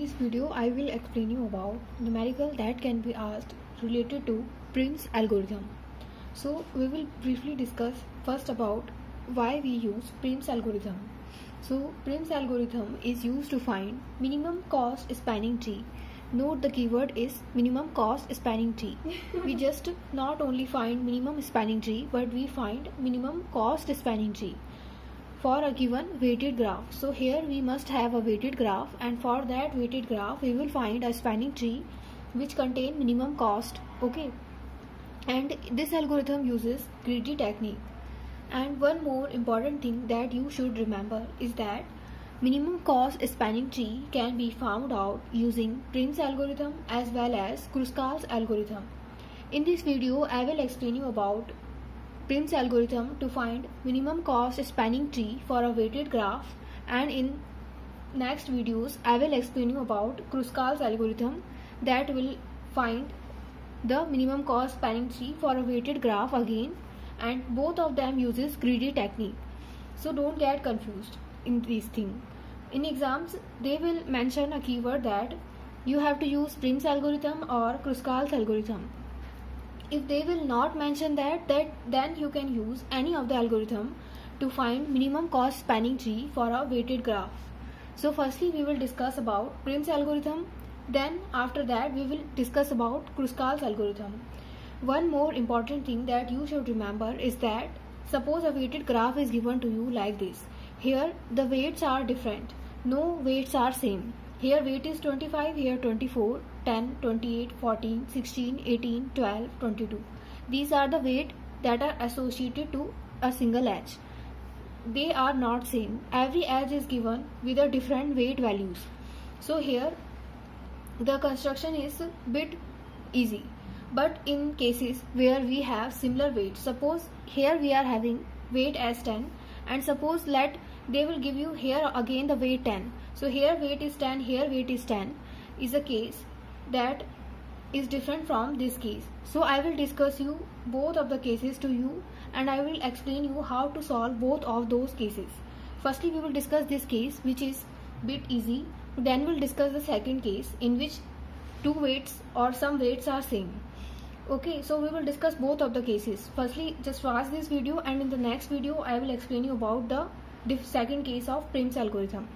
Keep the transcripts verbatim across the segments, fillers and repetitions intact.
this video, I will explain you about numerical that can be asked related to Prim's algorithm. So we will briefly discuss first about why we use Prim's algorithm. So Prim's algorithm is used to find minimum cost spanning tree. Note the keyword is minimum cost spanning tree. We just not only find minimum spanning tree, but we find minimum cost spanning tree for a given weighted graph. So here we must have a weighted graph, and for that weighted graph we will find a spanning tree which contain minimum cost. Okay, and this algorithm uses greedy technique. And one more important thing that you should remember is that minimum cost spanning tree can be found out using Prim's algorithm as well as Kruskal's algorithm. In this video I will explain you about Prim's algorithm to find minimum cost spanning tree for a weighted graph, and in next videos I will explain you about Kruskal's algorithm that will find the minimum cost spanning tree for a weighted graph again, and both of them uses greedy technique. So don't get confused in these things. In exams they will mention a keyword that you have to use Prim's algorithm or Kruskal's algorithm. If they will not mention that, that then you can use any of the algorithm to find minimum cost spanning tree for a weighted graph. So firstly we will discuss about Prim's algorithm, then after that we will discuss about Kruskal's algorithm. One more important thing that you should remember is that suppose a weighted graph is given to you like this. Here the weights are different, no weights are same. Here weight is twenty-five, here twenty-four, ten, twenty-eight, fourteen, sixteen, eighteen, twelve, twenty-two. These are the weight that are associated to a single edge. They are not same. Every edge is given with a different weight values. So here the construction is a bit easy. But in cases where we have similar weights, suppose here we are having weight as ten, and suppose let they will give you here again the weight ten. So here weight is ten, here weight is ten, is a case that is different from this case. So I will discuss you both of the cases to you, and I will explain you how to solve both of those cases. Firstly we will discuss this case which is bit easy, then we'll discuss the second case in which two weights or some weights are same. Okay, so we will discuss both of the cases. Firstly just watch this video, and in the next video I will explain you about the second case of Prim's algorithm.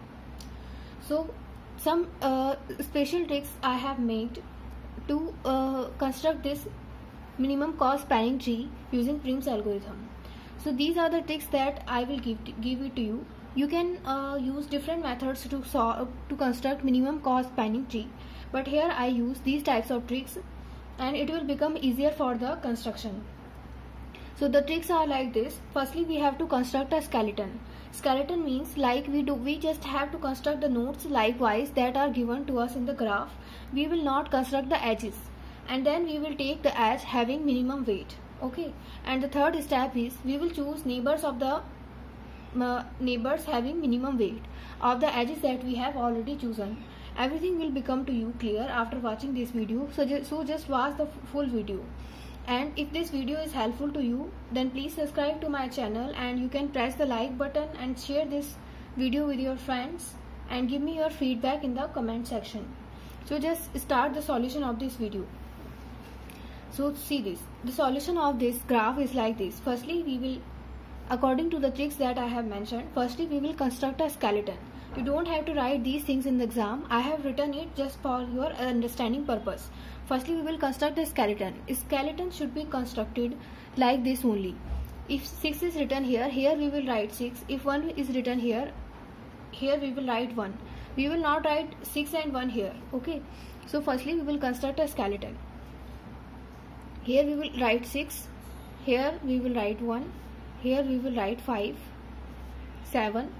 So some uh, special tricks I have made to uh, construct this minimum cost spanning tree using Prim's algorithm. So these are the tricks that I will give to, give it to you. You can uh, use different methods to solve to construct minimum cost spanning tree, but here I use these types of tricks, and it will become easier for the construction. So the tricks are like this. Firstly we have to construct a skeleton. Skeleton means like we do we just have to construct the nodes likewise that are given to us in the graph. We will not construct the edges, and then we will take the edge having minimum weight. Okay, and the third step is we will choose neighbors of the uh, neighbors having minimum weight of the edges that we have already chosen. Everything will become to you clear after watching this video. So just, so just watch the full video. And if this video is helpful to you, then please subscribe to my channel, and you can press the like button and share this video with your friends, and give me your feedback in the comment section. So just start the solution of this video. So see this, the solution of this graph is like this. Firstly we will, according to the tricks that I have mentioned, firstly we will construct a skeleton. You don't have to write these things in the exam. I have written it just for your understanding purpose. Firstly we will construct a skeleton. A skeleton should be constructed like this only. If six is written here, here we will write six. If one is written here, here we will write one. We will not write six and one here. Okay. So firstly we will construct a skeleton. Here we will write six. Here we will write one. Here we will write five, seven,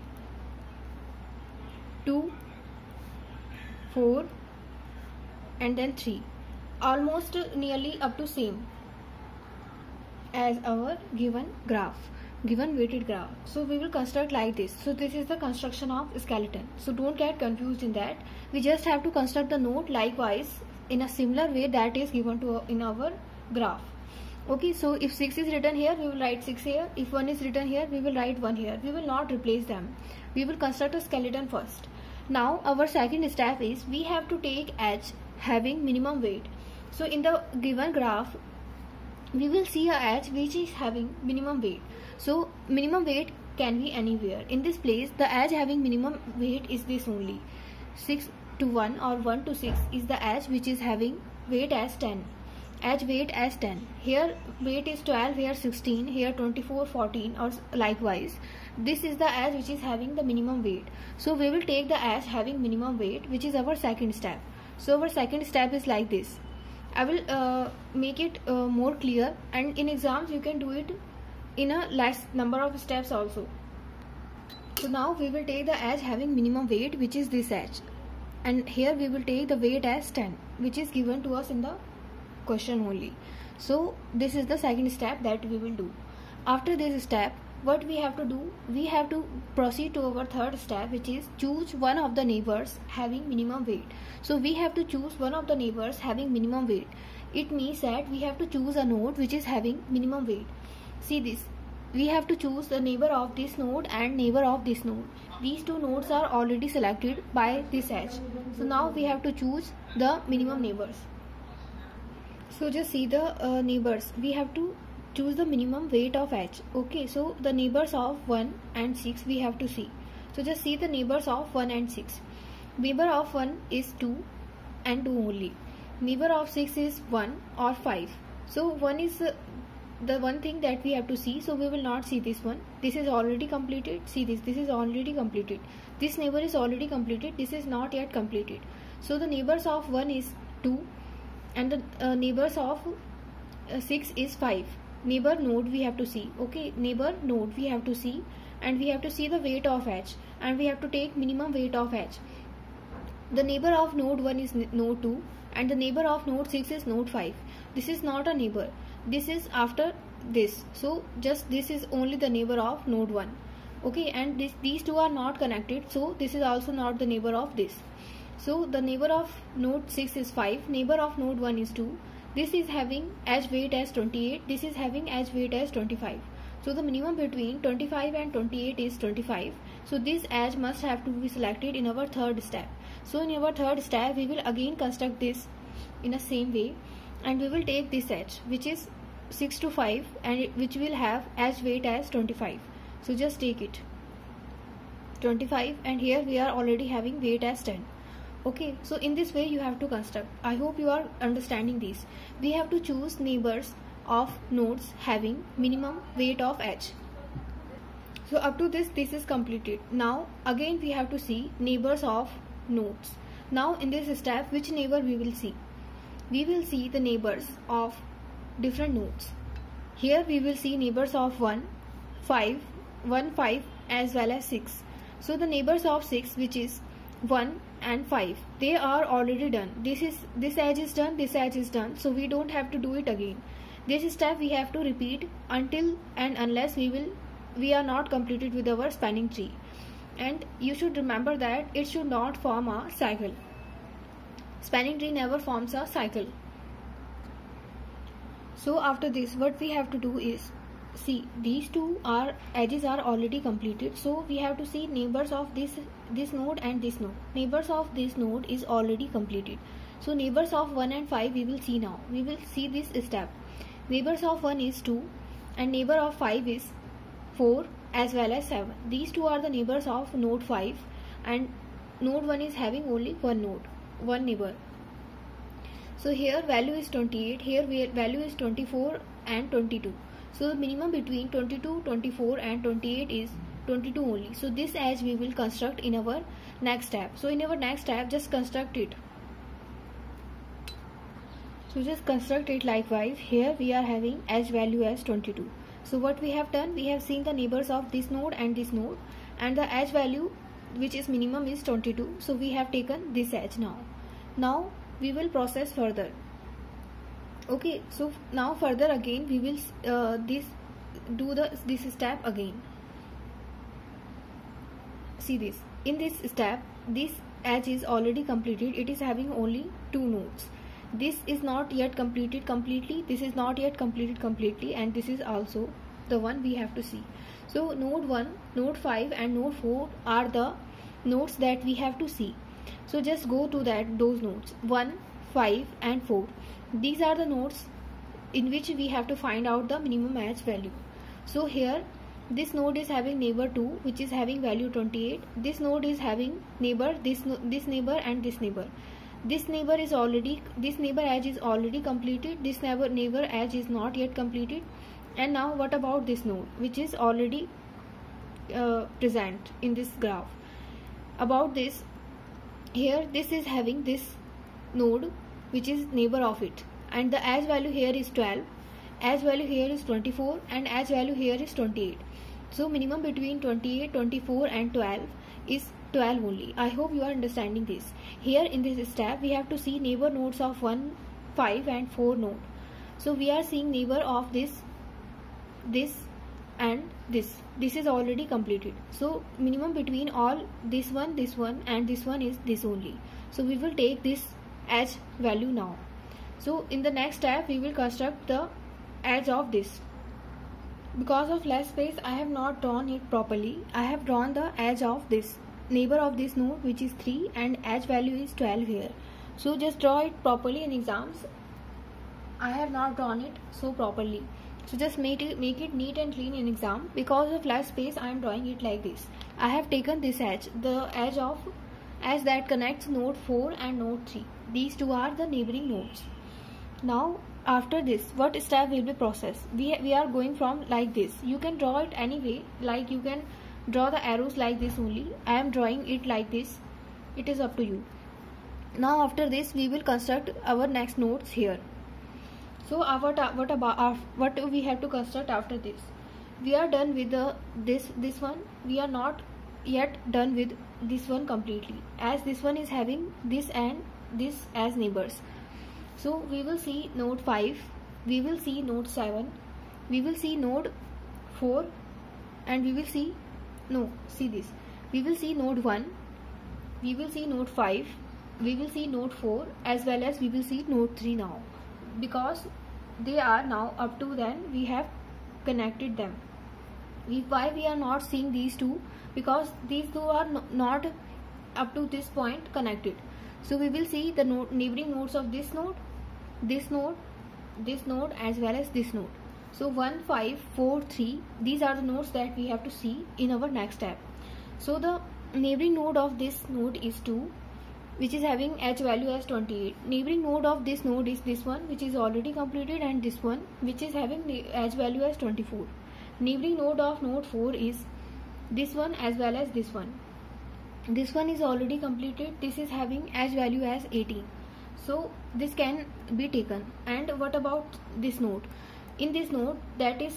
two, four, and then three. Almost nearly up to same as our given graph, given weighted graph. So we will construct like this. So this is the construction of skeleton. So don't get confused in that. We just have to construct the node likewise in a similar way that is given to in our graph. Okay, so if six is written here, we will write six here. If one is written here, we will write one here. We will not replace them. We will construct a skeleton first. Now our second step is we have to take edge having minimum weight. So in the given graph we will see a edge which is having minimum weight. So minimum weight can be anywhere. In this place the edge having minimum weight is this only. six to one or one to six is the edge which is having weight as ten. Edge weight as ten. Here weight is twelve, here sixteen, here twenty-four, fourteen, or likewise. This is the edge which is having the minimum weight. So we will take the edge having minimum weight, which is our second step. So our second step is like this. I will uh, make it uh, more clear, and in exams you can do it in a less number of steps also. So now we will take the edge having minimum weight, which is this edge, and here we will take the weight as ten, which is given to us in the question only. So this is the second step that we will do. After this step, what we have to do, we have to proceed to our third step, which is choose one of the neighbors having minimum weight. So we have to choose one of the neighbors having minimum weight. It means that we have to choose a node which is having minimum weight. See this, we have to choose the neighbor of this node and neighbor of this node. These two nodes are already selected by this edge. So now we have to choose the minimum neighbors. So just see the uh, neighbors. We have to choose the minimum weight of edge. Okay, so the neighbors of one and six we have to see. So just see the neighbors of one and six. Neighbor of one is two and two only. Neighbor of six is one or five. So one is uh, the one thing that we have to see. So we will not see this one. This is already completed. See this, this is already completed. This neighbor is already completed. This is not yet completed. So the neighbors of one is two and the uh, neighbors of uh, six is five. Neighbor node we have to see. Okay, neighbor node we have to see, and we have to see the weight of edge, and we have to take minimum weight of edge. The neighbor of node one is node two and the neighbor of node six is node five. This is not a neighbor. This is after this. So just this is only the neighbor of node one. Okay, and this, these two are not connected. So this is also not the neighbor of this. So the neighbor of node six is five. Neighbor of node one is two. This is having edge weight as twenty-eight. This is having edge weight as twenty-five. So the minimum between twenty-five and twenty-eight is twenty-five. So this edge must have to be selected in our third step. So in our third step we will again construct this in the same way, and we will take this edge which is six to five and it, which will have edge weight as twenty-five. So just take it twenty-five, and here we are already having weight as ten. Okay, so in this way you have to construct. I hope you are understanding this. We have to choose neighbors of nodes having minimum weight of edge. So up to this, this is completed. Now again we have to see neighbors of nodes. Now in this step, which neighbor we will see? We will see the neighbors of different nodes. Here we will see neighbors of one, five, one, five as well as six. So the neighbors of six, which is one and five, they are already done. This is this edge is done, this edge is done, so we don't have to do it again. This step we have to repeat until and unless we will we are not completed with our spanning tree. And you should remember that it should not form a cycle. Spanning tree never forms a cycle. So after this, what we have to do is, see, these two are edges are already completed. So we have to see neighbors of this this node and this node. Neighbors of this node is already completed. So neighbors of one and five we will see now. We will see this step. Neighbors of one is two and neighbor of five is four as well as seven. These two are the neighbors of node five, and node one is having only one node, one neighbor. So here value is twenty-eight, here value is twenty-four and twenty-two. So the minimum between twenty-two, twenty-four and twenty-eight is twenty-two only. So this edge we will construct in our next step. So in our next step, just construct it. So just construct it likewise. Here we are having edge value as twenty-two. So what we have done, we have seen the neighbors of this node and this node, and the edge value which is minimum is twenty-two. So we have taken this edge now. Now we will process further. Okay, so now further again we will uh, this do the this step again. See this, in this step this edge is already completed. It is having only two nodes. This is not yet completed completely, this is not yet completed completely, and this is also the one we have to see. So node one, node five and node four are the nodes that we have to see. So just go to that those nodes one, five and four. These are the nodes in which we have to find out the minimum edge value. So here this node is having neighbor two, which is having value twenty-eight. This node is having neighbor this this neighbor and this neighbor. This neighbor is already this neighbor edge is already completed. This neighbor neighbor edge is not yet completed. And now what about this node, which is already uh, present in this graph? About this, here this is having this node which is neighbor of it, and the edge value here is twelve, edge value here is twenty-four, and edge value here is twenty-eight. So minimum between twenty-eight, twenty-four and twelve is twelve only. I hope you are understanding this. Here in this step we have to see neighbor nodes of one, five and four node. So we are seeing neighbor of this this and this. This is already completed. So minimum between all this one, this one and this one is this only. So we will take this edge value now. So in the next step we will construct the edge of this. Because of less space I have not drawn it properly. I have drawn the edge of this neighbor of this node, which is three, and edge value is twelve here. So just draw it properly in exams. I have not drawn it so properly. So just make it, make it neat and clean in exam. Because of less space I am drawing it like this. I have taken this edge, the edge of edge that connects node four and node three. These two are the neighboring nodes. Now after this, what step will be processed? We, we are going from like this. You can draw it anyway, like you can draw the arrows like this only. I am drawing it like this. It is up to you. Now after this we will construct our next nodes here. So our, what about what we have to construct after this? We are done with the this this one. We are not yet done with this one completely, as this one is having this and this as neighbors. So we will see node five, we will see node seven, we will see node four, and we will see no see this we will see node one, we will see node five, we will see node four, as well as we will see node three now, because they are now up to then we have connected them. We, why we are not seeing these two? Because these two are no, not up to this point connected. So we will see the node, neighboring nodes of this node, this node, this node, as well as this node. So one, five, four, three, these are the nodes that we have to see in our next step. So the neighboring node of this node is two, which is having edge value as twenty-eight. Neighboring node of this node is this one, which is already completed, and this one, which is having edge value as twenty-four. Neighboring node of node four is this one as well as this one. This one is already completed. This is having edge value as eighteen. So this can be taken. And what about this node? In this node, that is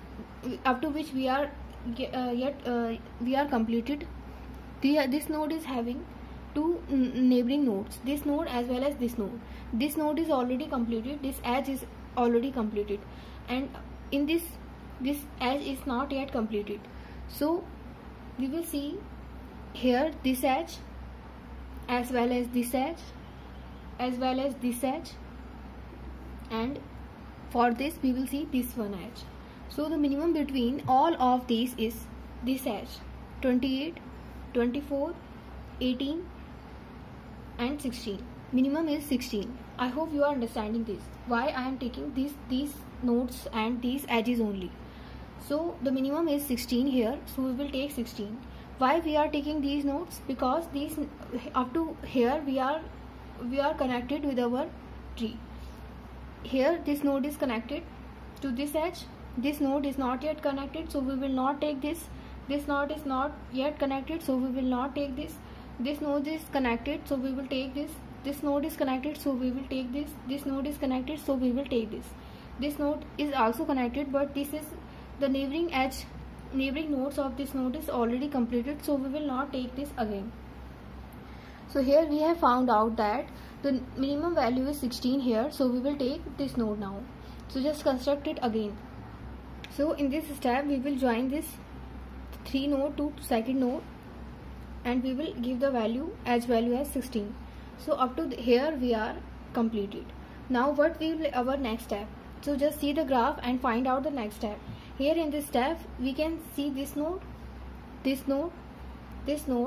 up to which we are uh, yet uh, we are completed. The, uh, this node is having two neighboring nodes, this node as well as this node. This node is already completed, this edge is already completed, and in this this edge is not yet completed. So we will see here this edge as well as this edge as well as this edge, and for this we will see this one edge. So the minimum between all of these is this edge, twenty-eight, twenty-four, eighteen and sixteen. Minimum is sixteen. I hope you are understanding this, why I am taking these these nodes and these edges only. So the minimum is sixteen here, so we will take sixteen. Why we are taking these nodes? Because these up to here we are we are connected with our tree. Here this node is connected to this edge, this node is not yet connected, so we will not take this. This node is not yet connected, so we will not take this. This node is connected, so we will take this. This node is connected, so we will take this. This node is connected, so we will take this. This node is also connected, but this is the neighboring edge, neighboring nodes of this node is already completed, so we will not take this again. So here we have found out that the minimum value is sixteen here, so we will take this node now. So just construct it again. So in this step we will join this three node to second node, and we will give the value edge value as sixteen. So up to here we are completed. Now what will be our next step? So just see the graph and find out the next step. Here in this step we can see this node, this node, this node,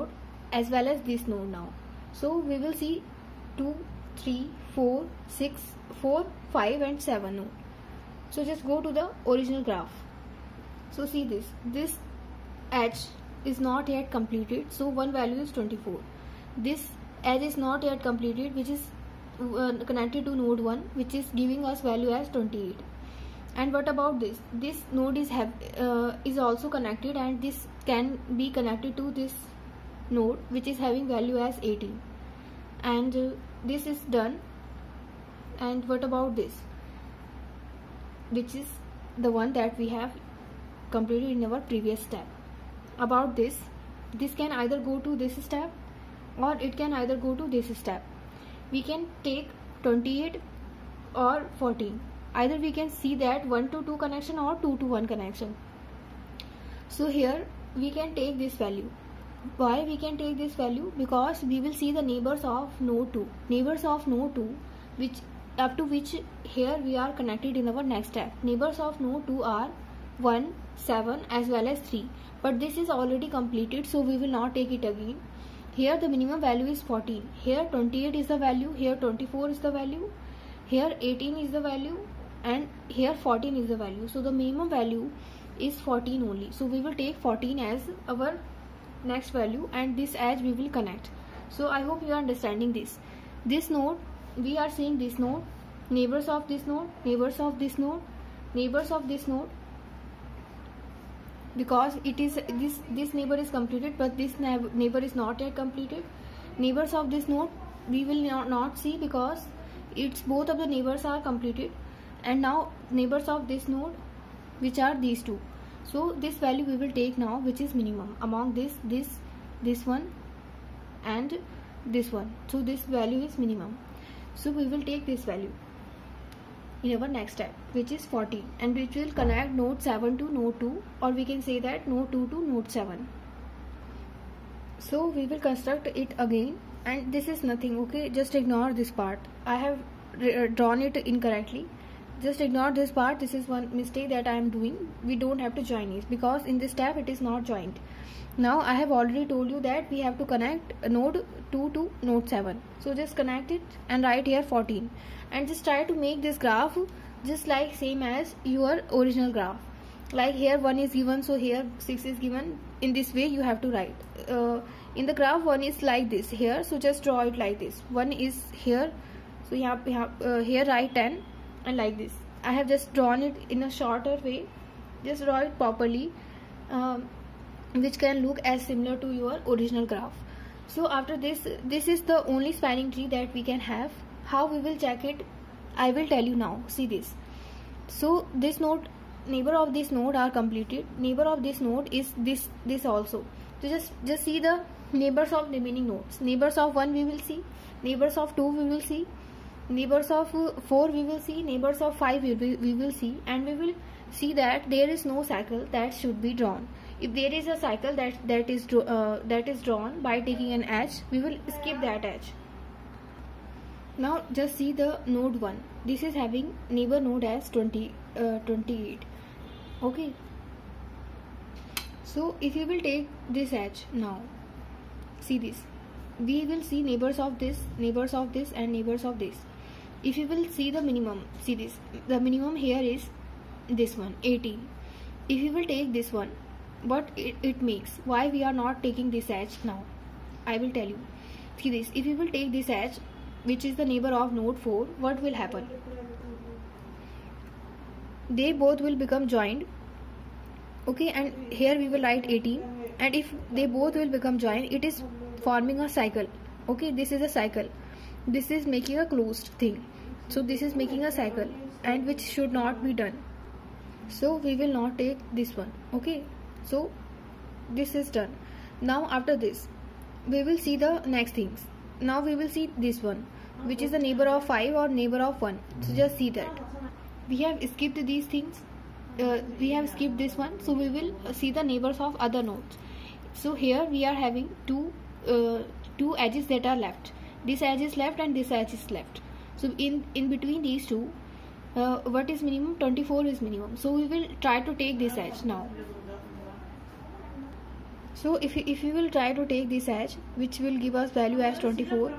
as well as this node now. So we will see two, three, four, six, four, five and seven node. So just go to the original graph. So see this, this edge is not yet completed, so one value is twenty-four. This edge is not yet completed, which is uh, connected to node one, which is giving us value as twenty-eight. And what about this? This node is have uh, is also connected, and this can be connected to this node, which is having value as eighteen. And uh, this is done. And what about this, which is the one that we have completed in our previous step? About this, this can either go to this step or it can either go to this step. We can take twenty-eight or fourteen. Either we can see that one to two connection or two to one connection. So here we can take this value. Why we can take this value? Because we will see the neighbors of node two. Neighbors of node two, which up to which here we are connected in our next step. Neighbors of node two are one, seven as well as three. But this is already completed, so we will not take it again. Here the minimum value is fourteen. Here twenty-eight is the value. Here twenty-four is the value. Here eighteen is the value. And here fourteen is the value. So the minimum value is fourteen only. So we will take fourteen as our next value, and this edge we will connect. So I hope you are understanding this. This node, we are seeing this node, neighbors of this node, neighbors of this node, neighbors of this node. Because it is this this neighbor is completed, but this neighbor is not yet completed. Neighbors of this node we will not, not see, because it's both of the neighbors are completed. And now neighbors of this node, which are these two. So this value we will take now, which is minimum among this this this one and this one. So this value is minimum. So we will take this value in our next step, which is fourteen, and which will connect node seven to node two, or we can say that node two to node seven. So we will construct it again, and this is nothing, okay? Just ignore this part. I have drawn it incorrectly. Just ignore this part. This is one mistake that I am doing. We don't have to join it, because in this step it is not joined. Now I have already told you that we have to connect node two to node seven. So just connect it and write here fourteen, and just try to make this graph just like same as your original graph. Like here one is given, so here six is given. In this way you have to write. Uh, in the graph one is like this here, so just draw it like this. One is here, so you have, you have uh, here write ten. And like this, I have just drawn it in a shorter way. Just draw it properly, um, which can look as similar to your original graph. So after this, this is the only spanning tree that we can have. How we will check it, I will tell you now. See this. So this node, neighbor of this node are completed. Neighbor of this node is this this also. So just just see the neighbors of remaining nodes. Neighbors of one we will see. Neighbors of two we will see. Neighbors of four we will see, neighbors of five we will, we will see, and we will see that there is no cycle that should be drawn. If there is a cycle that that is uh, that is drawn by taking an edge, we will skip that edge. Now just see the node one. This is having neighbor node as twenty, uh, twenty-eight. Okay. So if you will take this edge now, see this. We will see neighbors of this, neighbors of this, and neighbors of this. If you will see the minimum, see this, the minimum here is this one, eighteen. If you will take this one, what it, it makes, why we are not taking this edge now, I will tell you. See this, if you will take this edge, which is the neighbor of node four, what will happen? They both will become joined, okay, and here we will write eighteen, and if they both will become joined, it is forming a cycle. Okay, this is a cycle. This is making a closed thing. So this is making a cycle, and which should not be done. So we will not take this one. Okay, so this is done. Now after this, we will see the next things. Now we will see this one, which is the neighbor of five or neighbor of one. So just see that. We have skipped these things. Uh, we have skipped this one. So we will see the neighbors of other nodes. So here we are having two uh, two edges that are left. This edge is left and this edge is left. So in in between these two, uh, what is minimum? twenty-four is minimum. So we will try to take this edge now. So if you, if you will try to take this edge, which will give us value as twenty-four,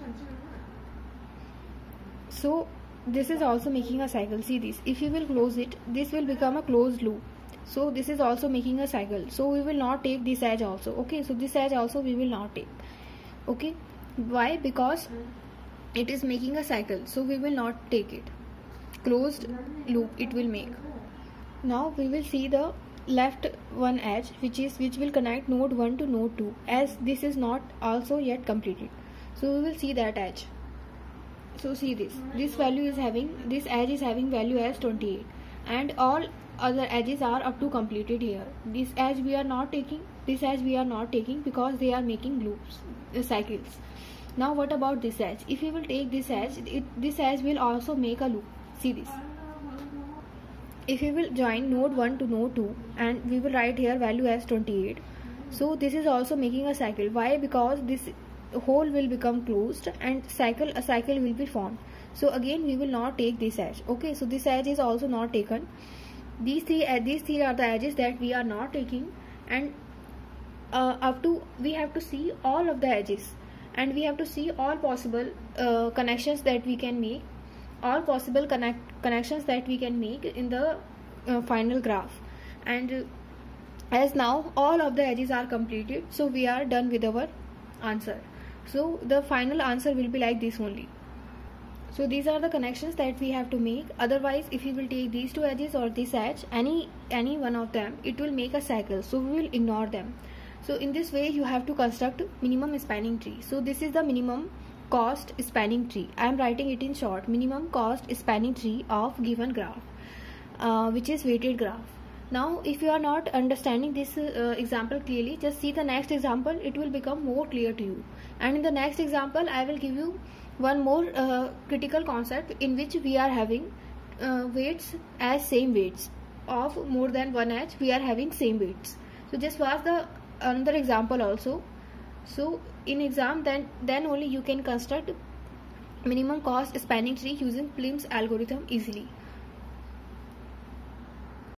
so this is also making a cycle. See this, if you will close it, this will become a closed loop. So this is also making a cycle, so we will not take this edge also. Okay, so this edge also we will not take. Okay, why? Because it is making a cycle, so we will not take it. Closed loop it will make. Now we will see the left one edge, which is which will connect node one to node two, as this is not also yet completed. So we will see that edge. So see this, this value is having, this edge is having value as twenty-eight, and all other edges are up to completed here. This edge we are not taking, this edge we are not taking, because they are making loops, uh, cycles. Now what about this edge? If we will take this edge, it, this edge will also make a loop. See this, if we will join node one to node two, and we will write here value as twenty-eight, so this is also making a cycle. Why? Because this hole will become closed and cycle a cycle will be formed. So again we will not take this edge. Okay, so this edge is also not taken. These three uh, these three are the edges that we are not taking, and uh, up to we have to see all of the edges, and we have to see all possible uh, connections that we can make, all possible connect connections that we can make in the uh, final graph. And uh, as now all of the edges are completed, so we are done with our answer. So the final answer will be like this only. So these are the connections that we have to make. Otherwise, if you will take these two edges or this edge, any any one of them, it will make a cycle, so we will ignore them. So in this way you have to construct minimum spanning tree. So this is the minimum cost spanning tree. I am writing it in short, minimum cost spanning tree of given graph, uh, which is weighted graph. Now if you are not understanding this uh, example clearly, just see the next example, it will become more clear to you. And in the next example I will give you one more uh, critical concept, in which we are having uh, weights as same weights of more than one edge, we are having same weights. So just watch the another example also. So in exam, then then only you can construct minimum cost spanning tree using Prim's algorithm easily.